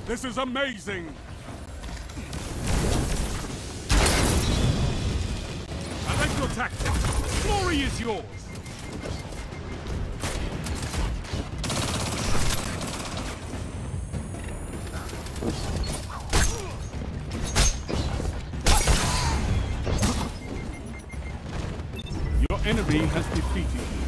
This is amazing! I like your tactics. Glory is yours! Your enemy has defeated you.